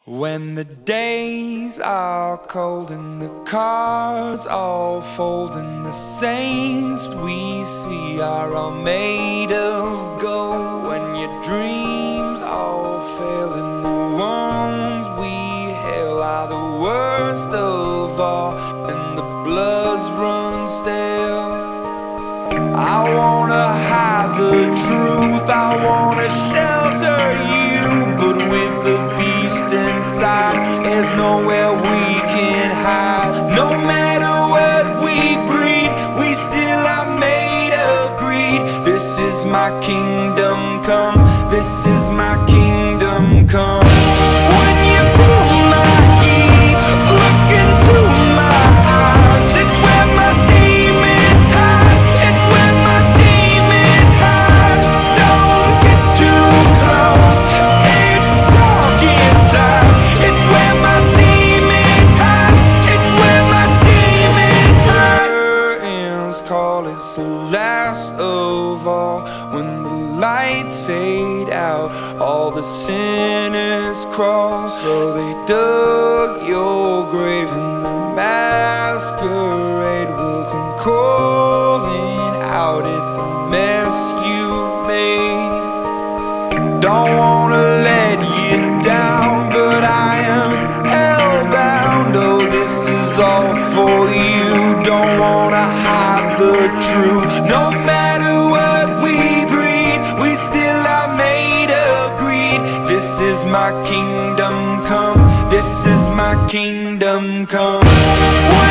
When the days are cold and the cards all fold and the saints we see are all made of gold, when your dreams all fail and the ones we hail are the worst of all and the bloods run stale, I wanna hide the truth, I wanna shelter you, but with the beast inside, there's nowhere we can hide. No matter what we breed, we still are made of greed. This is my kingdom come, this is my kingdom come. When you pull my heat, look into my eyes, it's where my demons hide, it's where my demons hide. Don't get too close, it's dark inside, it's where my demons hide, it's where my demons hide. Curtains call, it's the last of all. When the lights fade out, all the sinners crawl. So they dug your grave and the masquerade will come calling out at the mess you've made. Don't wanna let you down, but I am hellbound. Oh, this is all for you. Don't wanna hide the truth. No matter what we breed, we still are made of greed. This is my kingdom come, this is my kingdom come.